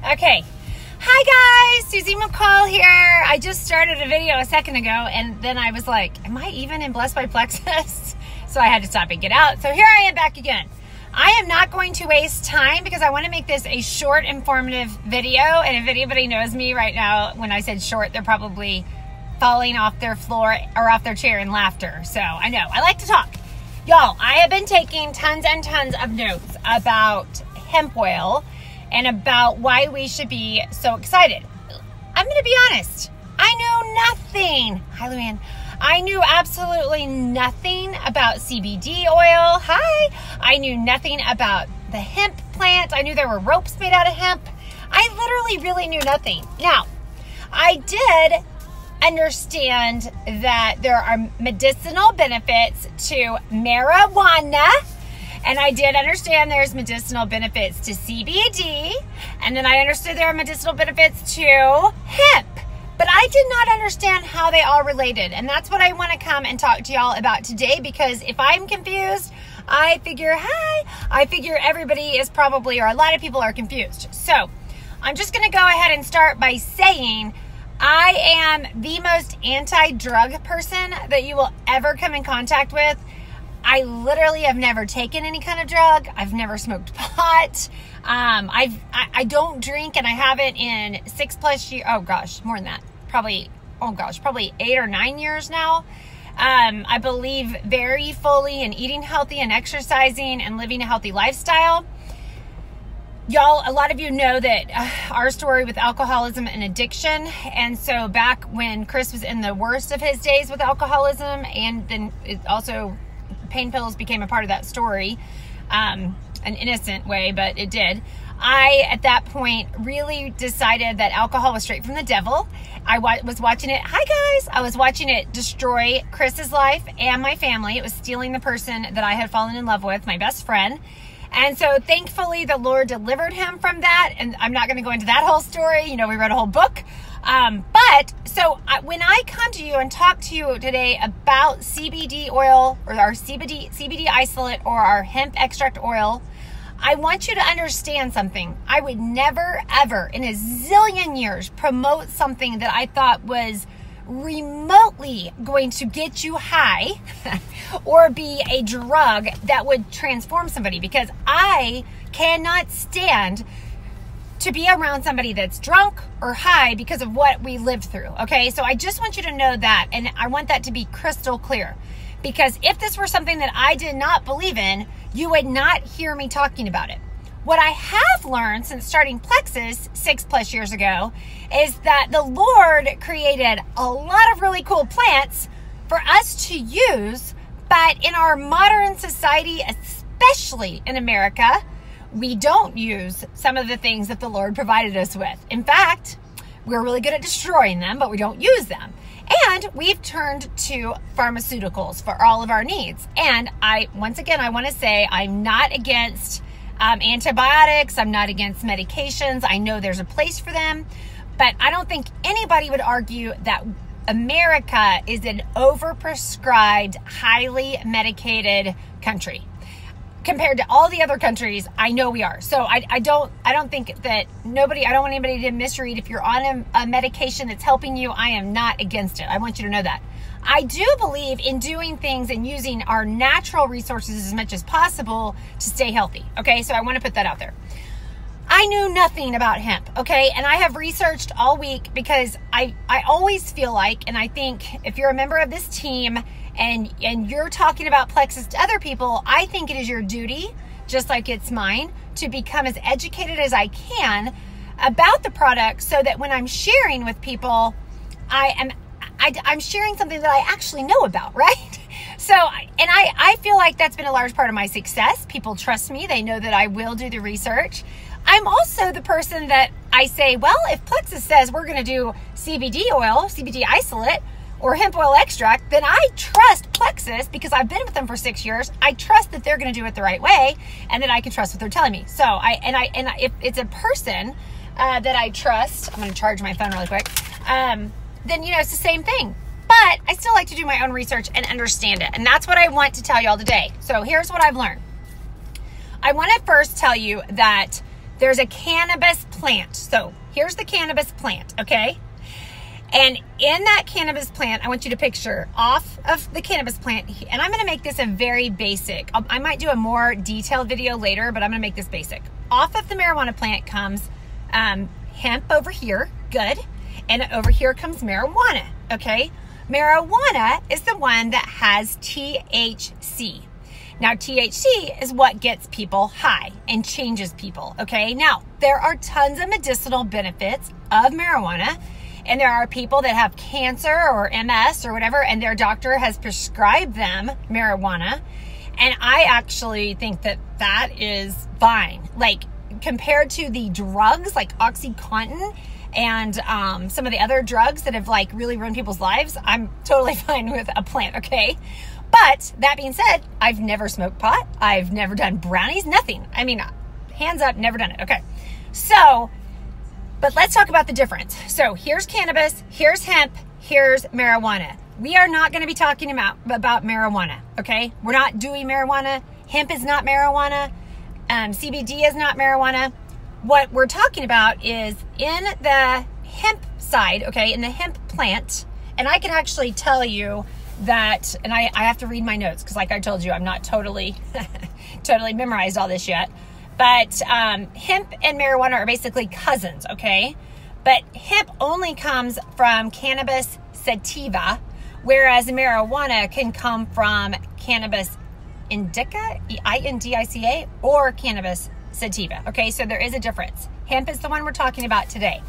Okay. Hi guys, Susie McCall here. I just started a video a second ago and then I was like, am I even in Blessed by Plexus? So I had to stop and get out. So here I am back again. I am not going to waste time because I want to make this a short, informative video. And if anybody knows me right now, when I said short, they're probably falling off their floor or off their chair in laughter. So I know, I like to talk. Y'all, I have been taking tons and tons of notes about hemp oil and about why we should be so excited. I'm going to be honest. I knew nothing. Hi, Luann. I knew absolutely nothing about CBD oil. Hi. I knew nothing about the hemp plant. I knew there were ropes made out of hemp. I literally really knew nothing. Now, I did understand that there are medicinal benefits to marijuana. And I did understand there's medicinal benefits to CBD. And then I understood there are medicinal benefits to hemp. But I did not understand how they all related. And that's what I want to come and talk to y'all about today. Because if I'm confused, I figure everybody is probably, or a lot of people are confused. So I'm just going to go ahead and start by saying I am the most anti-drug person that you will ever come in contact with. I literally have never taken any kind of drug. I've never smoked pot. I don't drink, and I haven't in 6+ years. Oh gosh, more than that. Probably 8 or 9 years now. I believe very fully in eating healthy and exercising and living a healthy lifestyle. Y'all, a lot of you know that our story with alcoholism and addiction. And so back when Chris was in the worst of his days with alcoholism, and then it also pain pills became a part of that story, an innocent way, but it did. I, at that point, really decided that alcohol was straight from the devil. I was watching it. Hi, guys. I was watching it destroy Chris's life and my family. It was stealing the person that I had fallen in love with, my best friend. And so thankfully, the Lord delivered him from that. And I'm not going to go into that whole story. You know, we wrote a whole book. When I come to you and talk to you today about CBD oil, or our CBD isolate, or our hemp extract oil, I want you to understand something. I would never, ever in a zillion years promote something that I thought was remotely going to get you high or be a drug that would transform somebody, because I cannot stand to be around somebody that's drunk or high because of what we lived through. Okay. So I just want you to know that. And I want that to be crystal clear, because if this were something that I did not believe in, you would not hear me talking about it. What I have learned since starting Plexus 6+ years ago is that the Lord created a lot of really cool plants for us to use. But in our modern society, especially in America, we don't use some of the things that the Lord provided us with. In fact, we're really good at destroying them, but we don't use them. And we've turned to pharmaceuticals for all of our needs. And once again, I want to say I'm not against antibiotics. I'm not against medications. I know there's a place for them, but I don't think anybody would argue that America is an overprescribed, highly medicated country. Compared to all the other countries, I know we are. So I don't think that I don't want anybody to misread. If you're on a medication that's helping you, I am not against it. I want you to know that. I do believe in doing things and using our natural resources as much as possible to stay healthy. Okay, so I want to put that out there. I knew nothing about hemp, okay? And I have researched all week because I always feel like, and I think if you're a member of this team and you're talking about Plexus to other people, I think it is your duty, just like it's mine, to become as educated as I can about the product, so that when I'm sharing with people, I'm sharing something that I actually know about, right? So, and I feel like that's been a large part of my success. People trust me. They know that I will do the research. I'm also the person that I say, well, if Plexus says we're going to do CBD oil, CBD isolate, or hemp oil extract, then I trust Plexus because I've been with them for 6 years. I trust that they're going to do it the right way, and that I can trust what they're telling me. So if it's a person that I trust, I'm going to charge my phone really quick. Then, it's the same thing. But I still like to do my own research and understand it. And that's what I want to tell y'all today. So here's what I've learned. I want to first tell you that there's a cannabis plant. So here's the cannabis plant, okay? And in that cannabis plant, I want you to picture off of the cannabis plant, and I'm going to make this a very basic. I might do a more detailed video later, but I'm going to make this basic. Off of the marijuana plant comes hemp over here, good, and over here comes marijuana, okay? Marijuana is the one that has THC. Now, THC is what gets people high and changes people, okay? Now, there are tons of medicinal benefits of marijuana, and there are people that have cancer or MS or whatever, and their doctor has prescribed them marijuana. And I actually think that that is fine. Like, compared to the drugs like OxyContin and some of the other drugs that have like really ruined people's lives, I'm totally fine with a plant, okay? But that being said, I've never smoked pot. I've never done brownies, nothing. I mean, hands up, never done it. Okay. So, but let's talk about the difference. So here's cannabis, here's hemp, here's marijuana. We are not going to be talking about marijuana, okay? We're not doing marijuana. Hemp is not marijuana. CBD is not marijuana. What we're talking about is in the hemp side, okay, in the hemp plant, and I can actually tell you that, and I have to read my notes because like I told you, I'm not totally memorized all this yet. But hemp and marijuana are basically cousins, okay? But hemp only comes from cannabis sativa, whereas marijuana can come from cannabis indica, I-N-D-I-C-A, or cannabis sativa, okay? So there is a difference. Hemp is the one we're talking about today.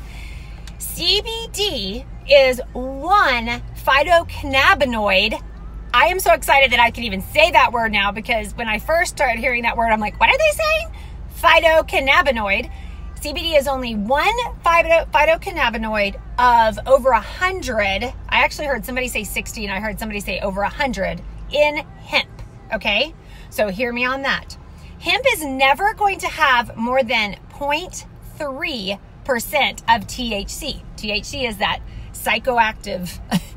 CBD is one phytocannabinoid. I am so excited that I can even say that word now, because when I first started hearing that word, I'm like, what are they saying? Phytocannabinoid. CBD is only one phytocannabinoid of over 100. I actually heard somebody say 60, and I heard somebody say over 100 in hemp, okay? So hear me on that. Hemp is never going to have more than 0.3% of THC. THC is that psychoactive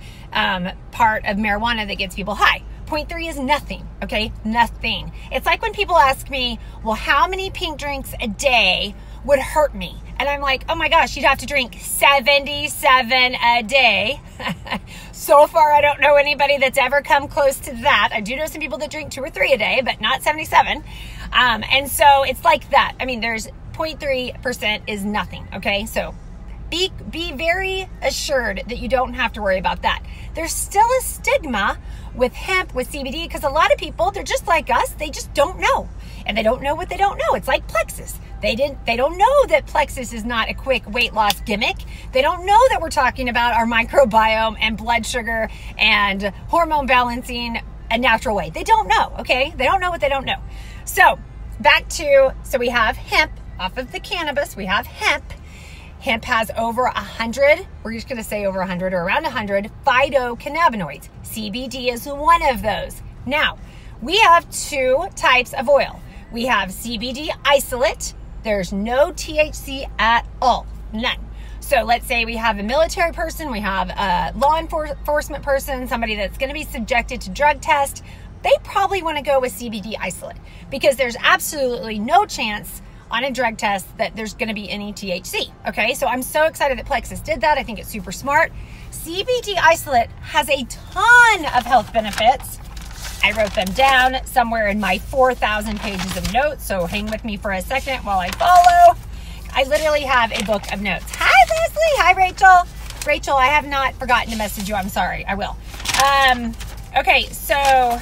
part of marijuana that gets people high. 0.3 is nothing, okay? Nothing. It's like when people ask me, well, how many pink drinks a day would hurt me? And I'm like, oh my gosh, you'd have to drink 77 a day. So far, I don't know anybody that's ever come close to that. I do know some people that drink 2 or 3 a day, but not 77. And so it's like that. I mean, there's 0.3% is nothing, okay? So be very assured that you don't have to worry about that. There's still a stigma with hemp, with CBD, because a lot of people, they're just like us. They just don't know. And they don't know what they don't know. It's like Plexus. They don't know that Plexus is not a quick weight loss gimmick. They don't know that we're talking about our microbiome and blood sugar and hormone balancing a natural way. They don't know, okay? They don't know what they don't know. So so we have hemp off of the cannabis. We have hemp. Hemp has over 100, we're just going to say over 100 or around 100 phytocannabinoids. CBD is one of those. Now, we have 2 types of oil. We have CBD isolate. There's no THC at all, none. So let's say we have a military person, we have a law enforcement person, somebody that's going to be subjected to drug test. They probably want to go with CBD isolate because there's absolutely no chance on a drug test that there's going to be any THC. Okay, so I'm so excited that Plexus did that. I think it's super smart. CBD isolate has a ton of health benefits. I wrote them down somewhere in my 4,000 pages of notes, so hang with me for a second while I follow. I literally have a book of notes. Hi, Leslie. Hi, Rachel. Rachel, I have not forgotten to message you. I'm sorry. I will. Okay, so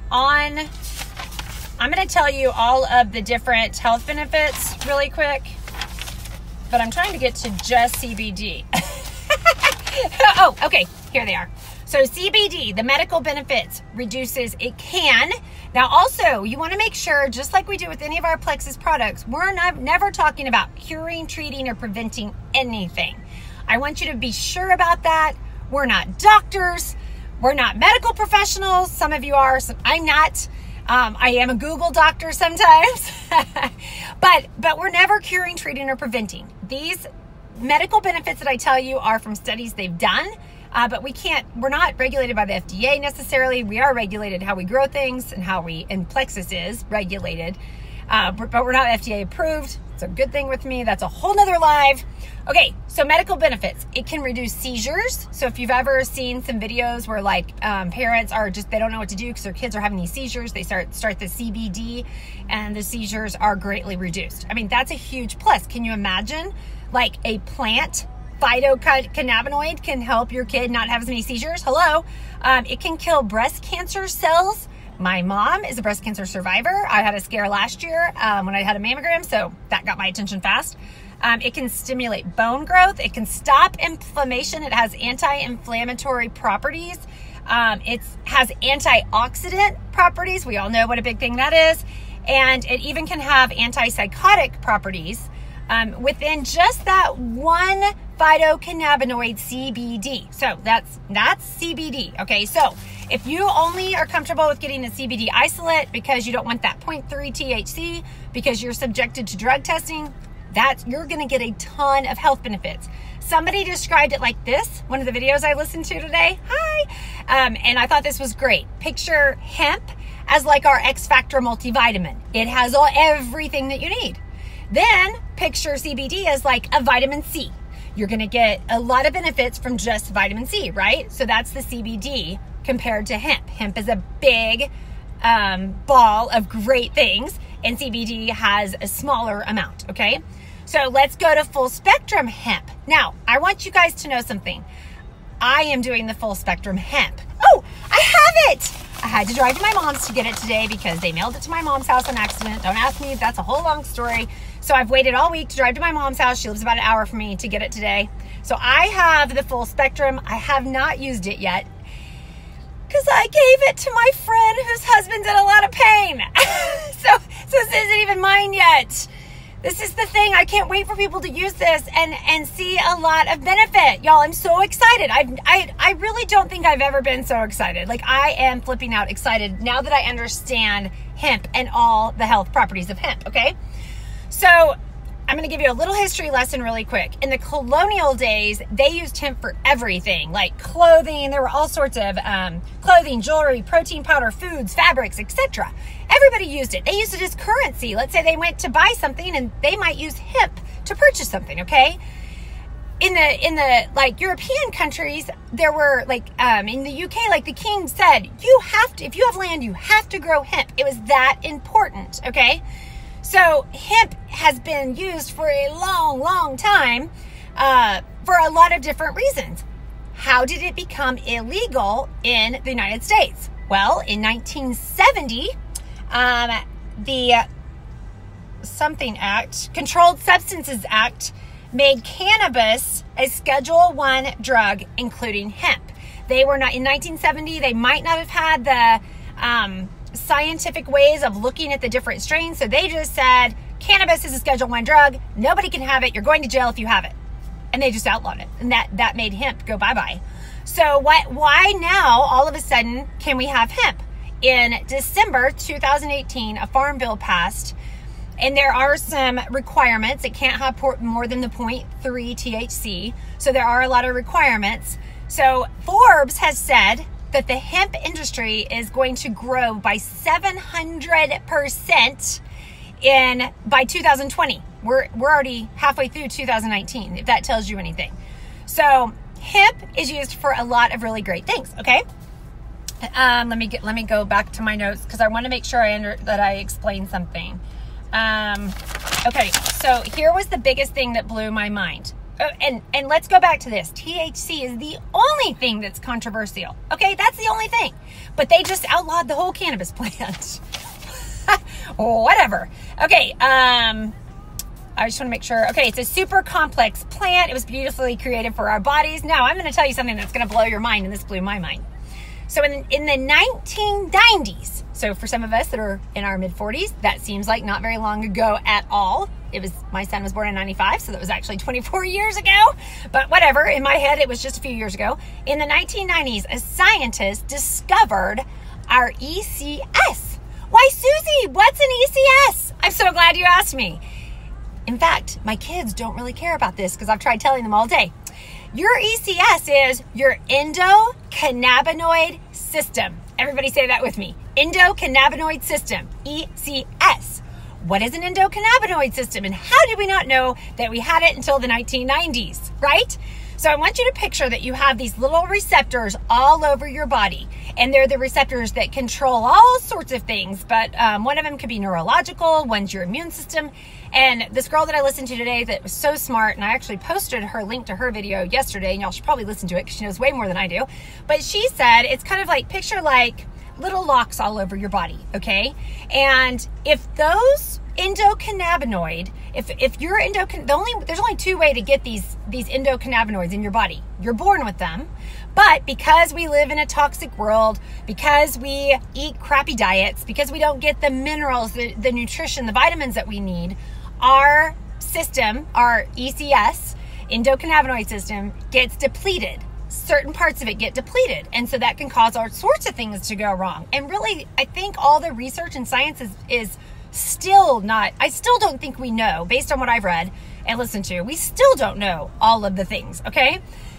I'm going to tell you all of the different health benefits really quick, but I'm trying to get to just CBD. Oh, okay. Here they are. So CBD, the medical benefits, reduces, it can. Now also, you want to make sure, just like we do with any of our Plexus products, we're never talking about curing, treating, or preventing anything. I want you to be sure about that. We're not doctors. We're not medical professionals. Some of you are, I'm not. I am a Google doctor sometimes, but we're never curing, treating, or preventing. These medical benefits that I tell you are from studies they've done, but we're not regulated by the FDA necessarily. We are regulated how we grow things and and Plexus is regulated. but we're not FDA approved. It's a good thing with me. That's a whole nother live. Okay, so medical benefits. It can reduce seizures. So if you've ever seen some videos where like parents are just, they don't know what to do because their kids are having these seizures, they start the CBD and the seizures are greatly reduced. I mean, that's a huge plus. Can you imagine like a plant phytocannabinoid can help your kid not have as many seizures? Hello. It can kill breast cancer cells. My mom is a breast cancer survivor. I had a scare last year when I had a mammogram, so that got my attention fast. It can stimulate bone growth. It can stop inflammation. It has anti-inflammatory properties. It has antioxidant properties. We all know what a big thing that is. And it even can have antipsychotic properties within just that one phytocannabinoid CBD. So that's CBD. Okay, so if you only are comfortable with getting the CBD isolate because you don't want that 0.3 THC because you're subjected to drug testing, you're going to get a ton of health benefits. Somebody described it like this, one of the videos I listened to today. Hi. And I thought this was great. Picture hemp as like our X Factor multivitamin. It has everything that you need. Then picture CBD as like a vitamin C. You're going to get a lot of benefits from just vitamin C, right? So that's the CBD compared to hemp. Hemp is a big ball of great things, and CBD has a smaller amount, okay? So let's go to full spectrum hemp. Now, I want you guys to know something. I am doing the full spectrum hemp. Oh, I have it. I had to drive to my mom's to get it today because they mailed it to my mom's house on accident. Don't ask me, that's a whole long story. So I've waited all week to drive to my mom's house. She lives about an hour from me to get it today. So I have the full spectrum. I have not used it yet because I gave it to my friend whose husband's in a lot of pain. so this isn't even mine yet. This is the thing. I can't wait for people to use this and see a lot of benefit. Y'all, I'm so excited. I really don't think I've ever been so excited. Like, I am flipping out excited now that I understand hemp and all the health properties of hemp, okay? So I'm going to give you a little history lesson really quick. In the colonial days, they used hemp for everything, like clothing. There were all sorts of clothing, jewelry, protein powder, foods, fabrics, etc. Everybody used it. They used it as currency. Let's say they went to buy something and they might use hemp to purchase something, okay? In the like European countries, there were like in the UK, like the king said, you have to, if you have land, you have to grow hemp. It was that important, okay? So hemp has been used for a long, long time for a lot of different reasons. How did it become illegal in the United States? Well, in 1970, the something act, Controlled Substances Act, made cannabis a Schedule I drug, including hemp. They were not, in 1970, they might not have had the scientific ways of looking at the different strains, so they just said, cannabis is a Schedule I drug, nobody can have it, you're going to jail if you have it. And they just outlawed it, and that made hemp go bye-bye. So why now, all of a sudden, can we have hemp? In December 2018, a farm bill passed, and there are some requirements. It can't have more than the 0.3 THC, so there are a lot of requirements. So Forbes has said that the hemp industry is going to grow by 700% by 2020. We're already halfway through 2019, if that tells you anything. So hemp is used for a lot of really great things, okay? Let me go back to my notes because I want to make sure that I explain something. Okay, so here was the biggest thing that blew my mind. And let's go back to this. THC is the only thing that's controversial. Okay, that's the only thing. But they just outlawed the whole cannabis plant. Whatever. Okay, I just want to make sure. Okay, it's a super complex plant. It was beautifully created for our bodies. Now, I'm going to tell you something that's going to blow your mind, and this blew my mind. So in the 1990s, so for some of us that are in our mid-40s, that seems like not very long ago at all. My son was born in 95, so that was actually 24 years ago. But whatever, in my head, it was just a few years ago. In the 1990s, a scientist discovered our ECS. Why, Susie, what's an ECS? I'm so glad you asked me. In fact, my kids don't really care about this because I've tried telling them all day. Your ECS is your endocannabinoid system. Everybody say that with me. Endocannabinoid system, ECS. what is an endocannabinoid system and how did we not know that we had it until the 1990s, right? So I want you to picture that you have these little receptors all over your body, and they're the receptors that control all sorts of things, but one of them could be neurological, one's your immune system. And this girl that I listened to today that was so smart, and I actually posted her link to her video yesterday, and y'all should probably listen to it because she knows way more than I do, but she said it's kind of like, picture like little locks all over your body, okay? And if those endocannabinoid, if you're there's only two ways to get these endocannabinoids in your body. You're born with them, but because we live in a toxic world, because we eat crappy diets, because we don't get the minerals, the nutrition, the vitamins that we need, our system, our ECS, endocannabinoid system, gets depleted. Certain parts of it get depleted, and so that can cause all sorts of things to go wrong. And really, I think all the research and science is still not, I still don't think we know, based on what I've read and listened to, we still don't know all of the things, okay?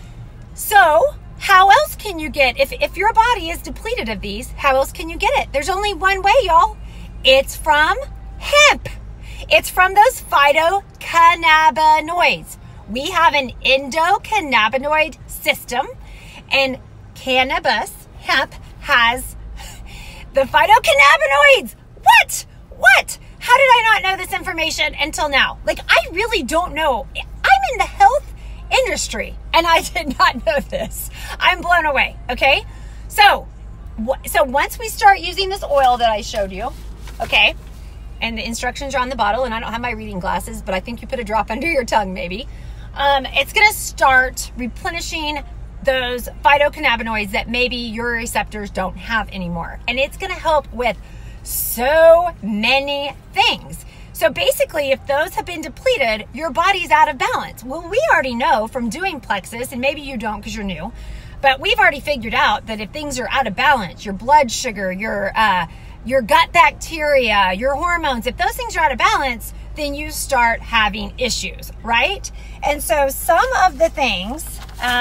So how else can you get, if your body is depleted of these, how else can you get it? There's only one way, y'all. It's from hemp. It's from those phytocannabinoids. We have an endocannabinoid system, and cannabis, hemp, has the phytocannabinoids. What? How did I not know this information until now? Like, I really don't know. I'm in the health industry, and I did not know this. I'm blown away, okay? So once we start using this oil that I showed you, okay, and the instructions are on the bottle, and I don't have my reading glasses, but I think you put a drop under your tongue maybe. It's going to start replenishing those phytocannabinoids that maybe your receptors don't have anymore. And it's going to help with so many things. So basically, if those have been depleted, your body's out of balance. Well, we already know from doing Plexus, and maybe you don't because you're new, but we've already figured out that if things are out of balance, your blood sugar, your gut bacteria, your hormones, if those things are out of balance, then you start having issues, right? And so some of the things,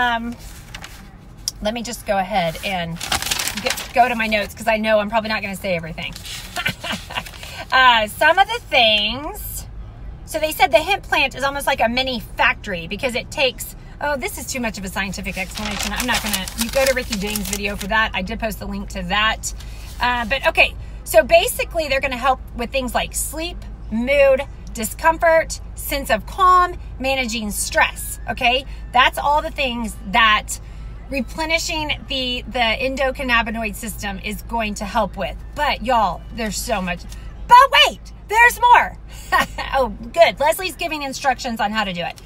let me just go ahead and go to my notes because I know I'm probably not going to say everything. Some of the things, so they said the hemp plant is almost like a mini factory because it takes, oh, this is too much of a scientific explanation. I'm not going to, you go to Ricky James' video for that. I did post the link to that. But okay, so basically they're going to help with things like sleep, mood, discomfort, sense of calm, managing stress, okay? That's all the things that replenishing the endocannabinoid system is going to help with. But y'all, there's so much. But wait, there's more. Oh, good. Leslie's giving instructions on how to do it.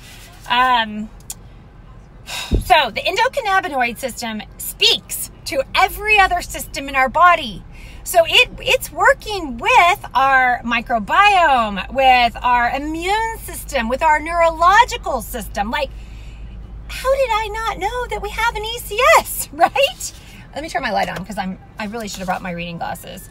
So the endocannabinoid system speaks to every other system in our body. So it's working with our microbiome, with our immune system, with our neurological system. Like, how did I not know that we have an ECS, right? Let me turn my light on because I really should have brought my reading glasses.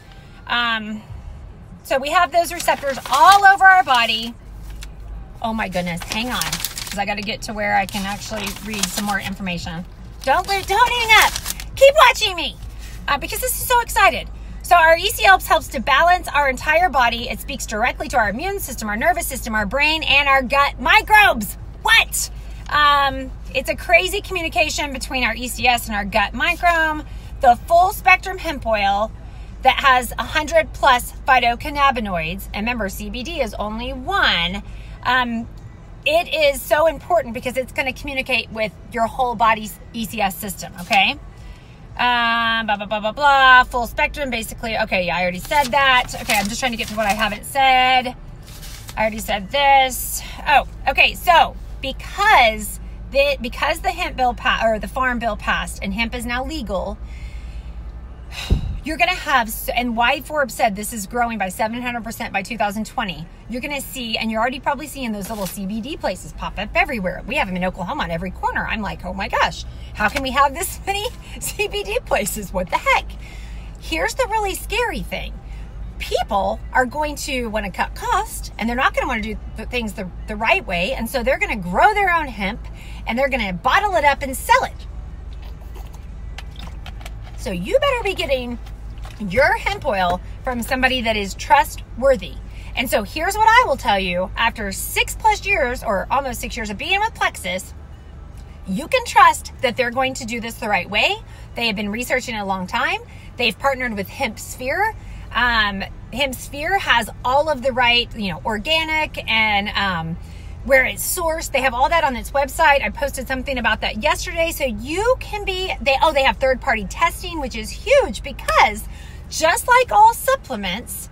So we have those receptors all over our body. Oh my goodness, hang on, because I got to get to where I can actually read some more information. Don't hang up. Keep watching me because this is so excited. So our ECS helps to balance our entire body. It speaks directly to our immune system, our nervous system, our brain, and our gut microbes. What? It's a crazy communication between our ECS and our gut microbe. The full spectrum hemp oil that has 100 plus phytocannabinoids, and remember, CBD is only one. It is so important because it's going to communicate with your whole body's ECS system, okay? Blah, blah, blah, blah, blah, full spectrum, basically. Okay, yeah, I already said that. Okay, I'm just trying to get to what I haven't said. I already said this. Oh, okay, so because the hemp bill or the farm bill passed and hemp is now legal, you're going to have, and why Forbes said this is growing by 700% by 2020, you're going to see, and you're already probably seeing those little CBD places pop up everywhere. We have them in Oklahoma on every corner. I'm like, oh my gosh, how can we have this many CBD places? What the heck? Here's the really scary thing. People are going to want to cut costs, and they're not going to want to do things the right way, and so they're going to grow their own hemp, and they're going to bottle it up and sell it. So you better be getting your hemp oil from somebody that is trustworthy. And so here's what I will tell you. After 6+ years, or almost 6 years of being with Plexus, you can trust that they're going to do this the right way. They have been researching it a long time. They've partnered with HempSphere. HempSphere has all of the right, organic and where it's sourced. They have all that on its website. I posted something about that yesterday. So you can be, they have third-party testing, which is huge because just like all supplements,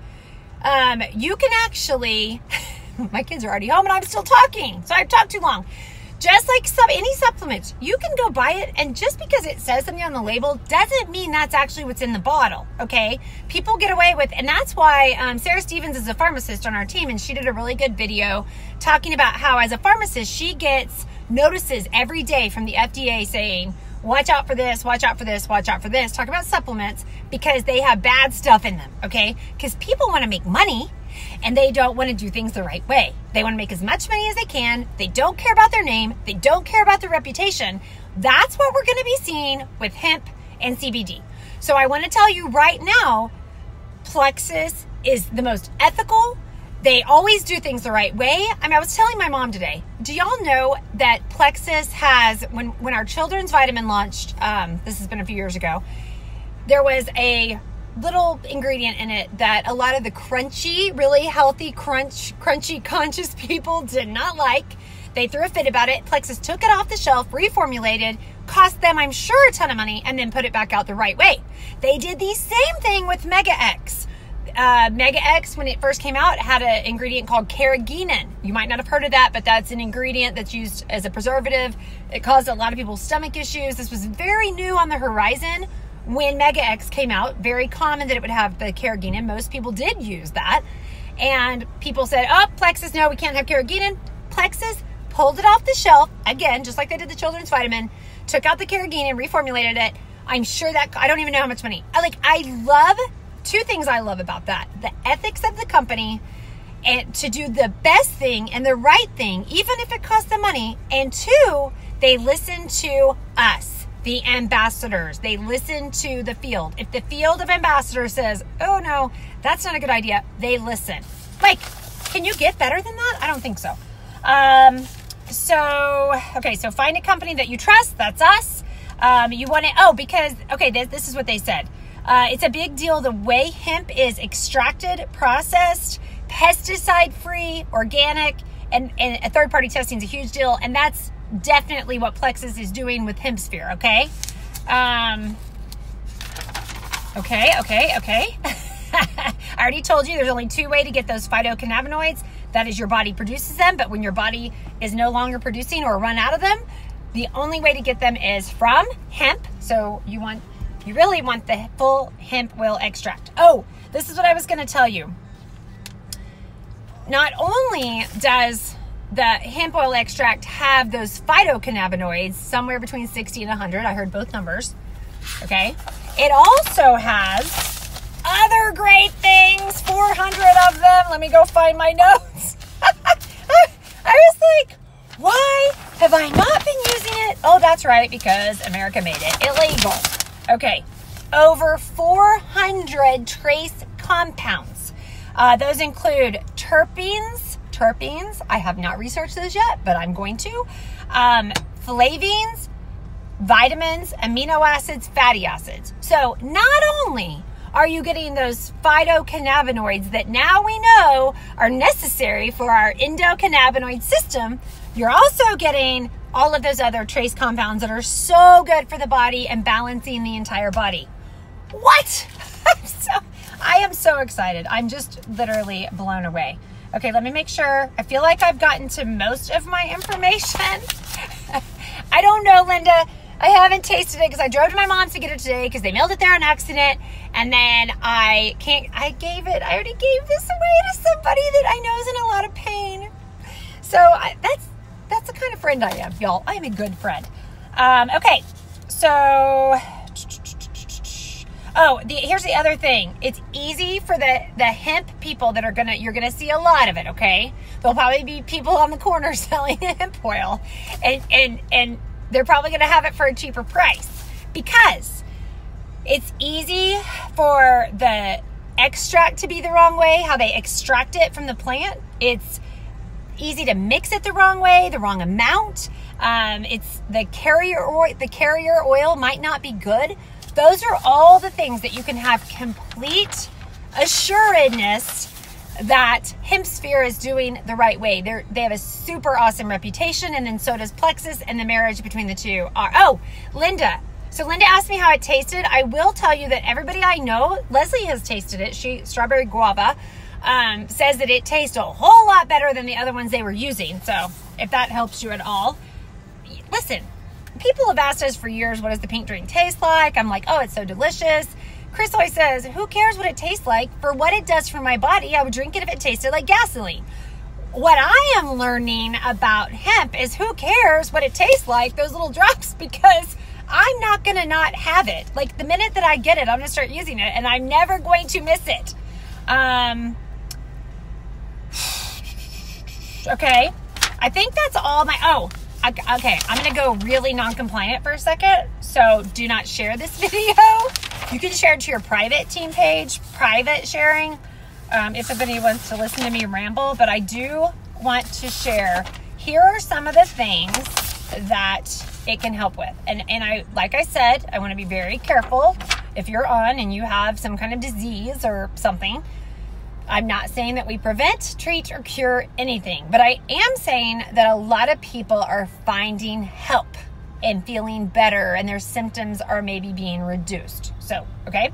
you can actually, my kids are already home and I'm still talking, so I've talked too long. Just like any supplements, you can go buy it, and just because it says something on the label doesn't mean that's actually what's in the bottle, okay? People get away with, and that's why Sarah Stevens is a pharmacist on our team, and she did a really good video talking about how as a pharmacist, she gets notices every day from the FDA saying, watch out for this, watch out for this, watch out for this. Talk about supplements because they have bad stuff in them, okay? Because people want to make money and they don't want to do things the right way. They want to make as much money as they can. They don't care about their name. They don't care about their reputation. That's what we're going to be seeing with hemp and CBD. So I want to tell you right now, Plexus is the most ethical. They always do things the right way. I mean, I was telling my mom today, do y'all know that Plexus has, when our children's vitamin launched, this has been a few years ago, there was a little ingredient in it that a lot of the crunchy, really healthy, crunchy conscious people did not like. They threw a fit about it. Plexus took it off the shelf, reformulated, cost them, I'm sure, a ton of money, and then put it back out the right way. They did the same thing with Mega X. Mega X, when it first came out, had an ingredient called carrageenan. You might not have heard of that, but that's an ingredient that's used as a preservative. It caused a lot of people's stomach issues. This was very new on the horizon when Mega X came out. Very common that it would have the carrageenan. Most people did use that. And people said, oh, Plexus, no, we can't have carrageenan. Plexus pulled it off the shelf, again, just like they did the children's vitamin, took out the carrageenan, reformulated it. I'm sure that, I don't even know how much money. I love two things I love about that. The ethics of the company and to do the best thing and the right thing, even if it costs them money. And two, they listen to us, the ambassadors. They listen to the field. If the field of ambassadors says, oh no, that's not a good idea, they listen. Like, can you get better than that? I don't think so. So find a company that you trust. That's us. You want to, this is what they said. It's a big deal the way hemp is extracted, processed, pesticide-free, organic, and a third-party testing is a huge deal, and that's definitely what Plexus is doing with HempSphere, okay? Okay. I already told you there's only two ways to get those phytocannabinoids. That is, your body produces them, but when your body is no longer producing or run out of them, the only way to get them is from hemp. So you really want the full hemp oil extract. Oh, this is what I was going to tell you. Not only does the hemp oil extract have those phytocannabinoids, somewhere between 60 and 100, I heard both numbers, okay? It also has other great things, 400 of them. Let me go find my notes. I was like, why have I not been using it? Oh, that's right, because America made it illegal. Okay, over 400 trace compounds. Those include terpenes. I have not researched those yet, but I'm going to. Flavines, vitamins, amino acids, fatty acids. So not only are you getting those phytocannabinoids that now we know are necessary for our endocannabinoid system, you're also getting all of those other trace compounds that are so good for the body and balancing the entire body. What? I am so excited. I'm just literally blown away. Okay, let me make sure. I feel like I've gotten to most of my information. I don't know, Linda. I haven't tasted it because I drove to my mom's to get it today because they mailed it there on accident. And then I already gave this away to somebody that I know is in a lot of pain. So that's the kind of friend I am, y'all. I am a good friend. Okay, so, here's the other thing. It's easy for the hemp people that you're gonna see a lot of it, okay? There'll probably be people on the corner selling hemp oil, and they're probably gonna have it for a cheaper price because it's easy for the extract to be the wrong way, how they extract it from the plant. It's easy to mix it the wrong way, the wrong amount. It's the carrier oil. The carrier oil might not be good. Those are all the things that you can have complete assuredness that Hempsphere is doing the right way. They have a super awesome reputation, and then so does Plexus, and the marriage between the two are. Oh, Linda. So Linda asked me how it tasted. I will tell you that everybody I know, Leslie has tasted it. Strawberry guava, says that it tastes a whole lot better than the other ones they were using. So if that helps you at all, listen, people have asked us for years, what does the pink drink taste like? I'm like, oh, it's so delicious. Chris always says, who cares what it tastes like? For what it does for my body, I would drink it if it tasted like gasoline. What I am learning about hemp is who cares what it tastes like, those little drops, because I'm not going to not have it. Like the minute that I get it, I'm going to start using it, and I'm never going to miss it. Okay. I think that's all okay. I'm going to go really non-compliant for a second. So do not share this video. You can share it to your private team page, private sharing, if somebody wants to listen to me ramble. But I do want to share, here are some of the things that it can help with. And I, like I said, I want to be very careful. If you're on and you have some kind of disease or something, I'm not saying that we prevent, treat, or cure anything, but I am saying that a lot of people are finding help and feeling better, and their symptoms are maybe being reduced. So, okay.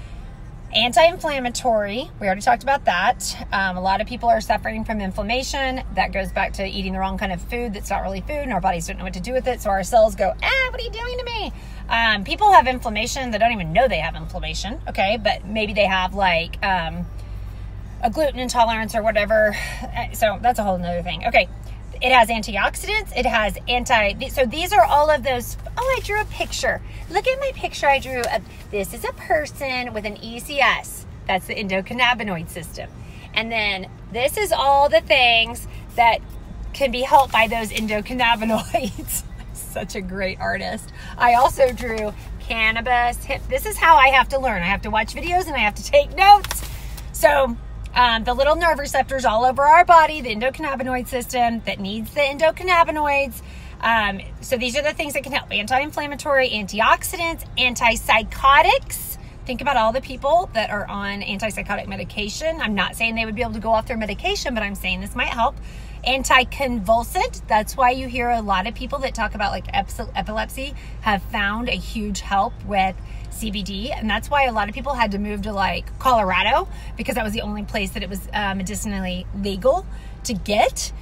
Anti-inflammatory, we already talked about that. A lot of people are suffering from inflammation. That goes back to eating the wrong kind of food that's not really food, and our bodies don't know what to do with it. So our cells go, what are you doing to me? People have inflammation that don't even know they have inflammation, okay? But maybe they have like a gluten intolerance or whatever. So that's a whole nother thing. Okay. It has antioxidants. It has so these are all of those. Oh, I drew a picture. Look at my picture I drew. This is a person with an ECS. That's the endocannabinoid system. And then this is all the things that can be helped by those endocannabinoids. Such a great artist. I also drew cannabis. This is how I have to learn. I have to watch videos and I have to take notes. So the little nerve receptors all over our body, the endocannabinoid system that needs the endocannabinoids. So these are the things that can help. Anti-inflammatory, antioxidants, antipsychotics. Think about all the people that are on antipsychotic medication. I'm not saying they would be able to go off their medication, but I'm saying this might help. Anticonvulsant. That's why you hear a lot of people that talk about like epilepsy have found a huge help with CBD, and that's why a lot of people had to move to like Colorado, because that was the only place that it was medicinally legal to get.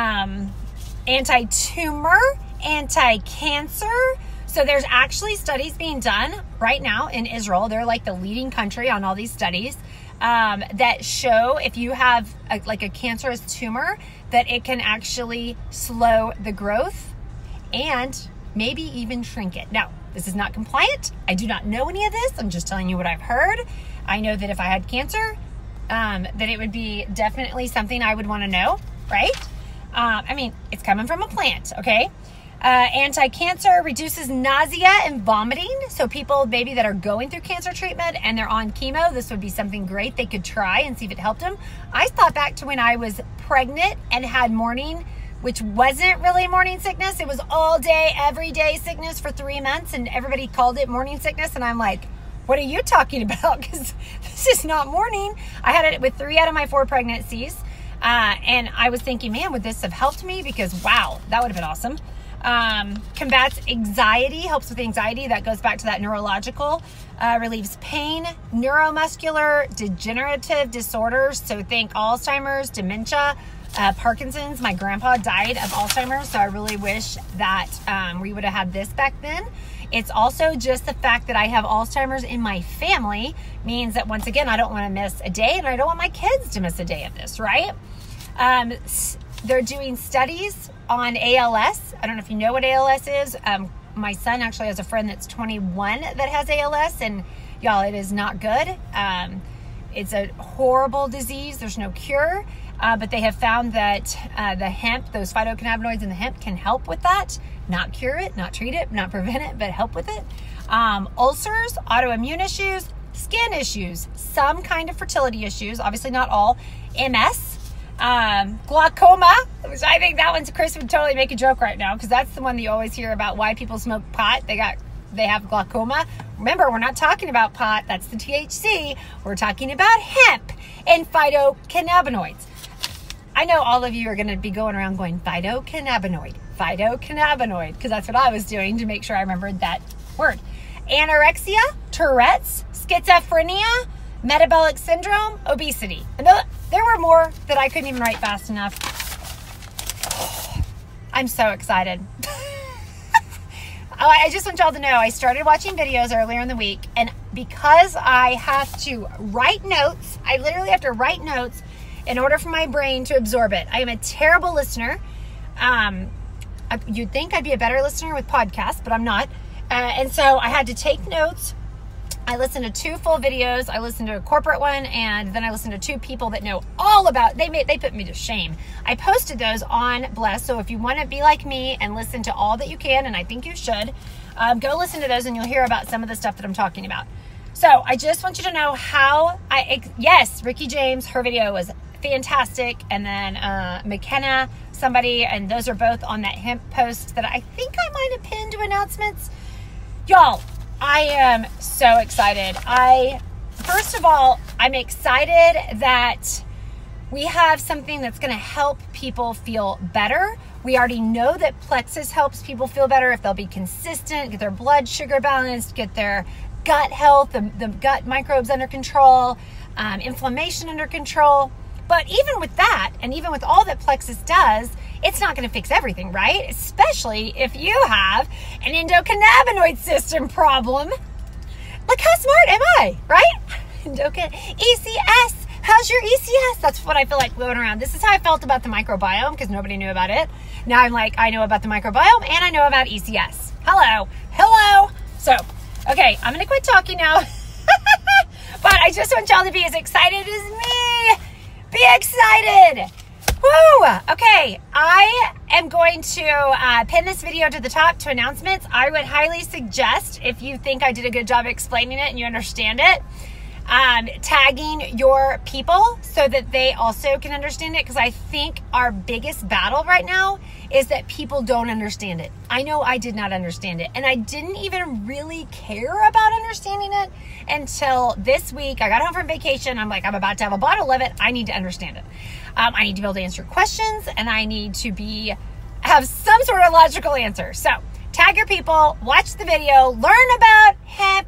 Anti-tumor, anti-cancer. So there's actually studies being done right now in Israel. They're like the leading country on all these studies that show if you have like a cancerous tumor, that it can actually slow the growth and maybe even shrink it. Now, this is not compliant. I do not know any of this. I'm just telling you what I've heard. I know that if I had cancer, that it would be definitely something I would want to know, right? I mean, it's coming from a plant, okay? Anti-cancer, reduces nausea and vomiting. So people maybe that are going through cancer treatment and they're on chemo, this would be something great they could try and see if it helped them. I thought back to when I was pregnant and had morning, which wasn't really morning sickness. It was all day, every day sickness for 3 months, and everybody called it morning sickness. And I'm like, what are you talking about? Because this is not morning. I had it with 3 out of my 4 pregnancies. And I was thinking, man, would this have helped me? Because wow, that would have been awesome. Combats anxiety, helps with anxiety. That goes back to that neurological, relieves pain, neuromuscular, degenerative disorders. So think Alzheimer's, dementia, Parkinson's. My grandpa died of Alzheimer's, so I really wish that we would have had this back then. It's also just the fact that I have Alzheimer's in my family means that, once again, I don't want to miss a day, and I don't want my kids to miss a day of this, right? They're doing studies on ALS. I don't know if you know what ALS is. My son actually has a friend that's 21 that has ALS, and y'all, it is not good. It's a horrible disease. There's no cure. But they have found that the hemp, those phytocannabinoids in the hemp, can help with that. Not cure it, not treat it, not prevent it, but help with it. Ulcers, autoimmune issues, skin issues, some kind of fertility issues, obviously not all, MS, glaucoma, which I think that one's, Chris would totally make a joke right now, because that's the one that you always hear about why people smoke pot. They have glaucoma. Remember, we're not talking about pot. That's the THC. We're talking about hemp and phytocannabinoids. I know all of you are going to be going around going phytocannabinoid, because that's what I was doing to make sure I remembered that word. Anorexia, Tourette's, schizophrenia, metabolic syndrome, obesity. And there were more that I couldn't even write fast enough. I'm so excited. I just want y'all to know, I started watching videos earlier in the week, and because I have to write notes, I literally have to write notes in order for my brain to absorb it. I am a terrible listener. You'd think I'd be a better listener with podcasts, but I'm not. And so I had to take notes. I listened to 2 full videos. I listened to a corporate one, and then I listened to 2 people that know all about, they put me to shame. I posted those on Bless, so if you want to be like me and listen to all that you can, and I think you should, go listen to those and you'll hear about some of the stuff that I'm talking about. So I just want you to know how yes, Ricky James, her video was fantastic. And then McKenna, somebody, and those are both on that hemp post that I think I might have pinned to announcements. Y'all, I am so excited. First of all, I'm excited that we have something that's going to help people feel better. We already know that Plexus helps people feel better if they'll be consistent, get their blood sugar balanced, get their gut health, the gut microbes under control, inflammation under control. But even with that, and even with all that Plexus does, it's not going to fix everything, right? Especially if you have an endocannabinoid system problem. Like, how smart am I, right? ECS. How's your ECS? That's what I feel like floating around. This is how I felt about the microbiome, because nobody knew about it. Now I'm like, I know about the microbiome and I know about ECS. Hello. So, okay, I'm going to quit talking now. But I just want y'all to be as excited as me. Be excited. Woo! Okay, I am going to pin this video to the top to announcements. I would highly suggest, if you think I did a good job explaining it and you understand it, tagging your people so that they also can understand it, because I think our biggest battle right now is that people don't understand it. I know I did not understand it, and I didn't even really care about understanding it until this week. I got home from vacation. I'm like, I'm about to have a bottle of it. I need to understand it. I need to be able to answer questions, and I need to have some sort of logical answer. So tag your people, watch the video, learn about hemp,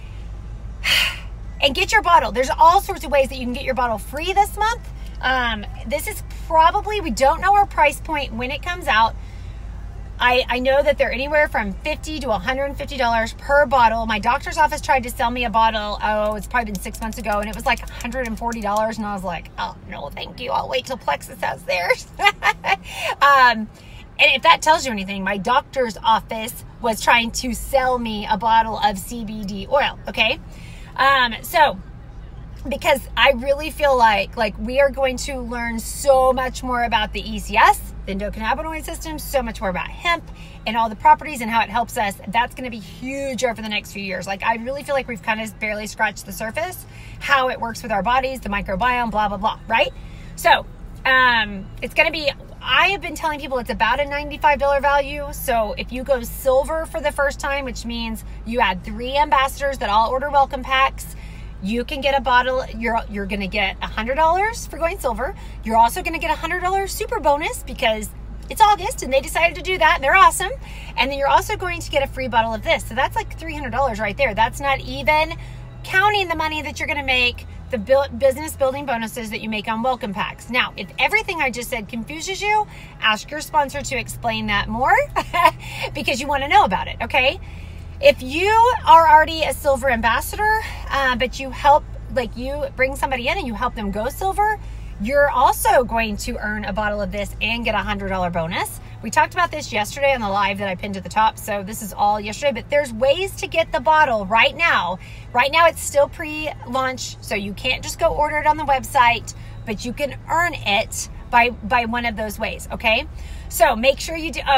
and get your bottle. There's all sorts of ways that you can get your bottle free this month. This is probably, we don't know our price point when it comes out. I know that they're anywhere from $50 to $150 per bottle. My doctor's office tried to sell me a bottle. Oh, it's probably been 6 months ago, and it was like $140. And I was like, oh no, thank you. I'll wait till Plexus has theirs. And if that tells you anything, my doctor's office was trying to sell me a bottle of CBD oil. Okay. So because I really feel like we are going to learn so much more about the ECS, the endocannabinoid system, so much more about hemp and all the properties and how it helps us. That's going to be huge over the next few years. Like, I really feel like we've kind of barely scratched the surface, how it works with our bodies, the microbiome, blah, blah, blah, right? So, it's going to be, I have been telling people it's about a $95 value. So if you go silver for the first time, which means you add 3 ambassadors that all order welcome packs, you can get a bottle. You're going to get $100 for going silver. You're also going to get $100 super bonus because it's August and they decided to do that. And they're awesome. And then you're also going to get a free bottle of this. So that's like $300 right there. That's not even counting the money that you're going to make, the business building bonuses that you make on welcome packs. Now, if everything I just said confuses you, ask your sponsor to explain that more because you want to know about it, okay? If you are already a silver ambassador, but you help, like you bring somebody in and you help them go silver, you're also going to earn a bottle of this and get a $100 bonus. We talked about this yesterday on the live that I pinned to the top. So this is all yesterday, but there's ways to get the bottle right now. Right now it's still pre-launch, so you can't just go order it on the website, but you can earn it by one of those ways, okay? So make sure you do. Oh,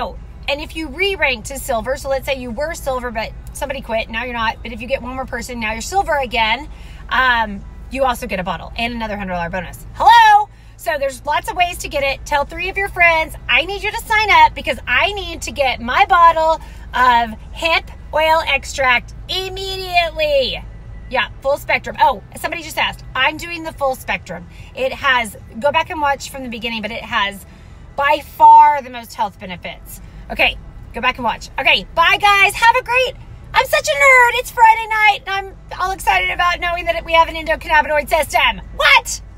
And if you re-rank to silver, so let's say you were silver, but somebody quit, now you're not. But if you get one more person, now you're silver again. You also get a bottle and another $100 bonus. Hello? So there's lots of ways to get it. Tell 3 of your friends. I need you to sign up because I need to get my bottle of hemp oil extract immediately. Yeah, full spectrum. Oh, somebody just asked. I'm doing the full spectrum. It has, go back and watch from the beginning, but it has by far the most health benefits. Okay, go back and watch. Okay, bye guys. Have a great, I'm such a nerd. It's Friday night and I'm all excited about knowing that we have an endocannabinoid system. What?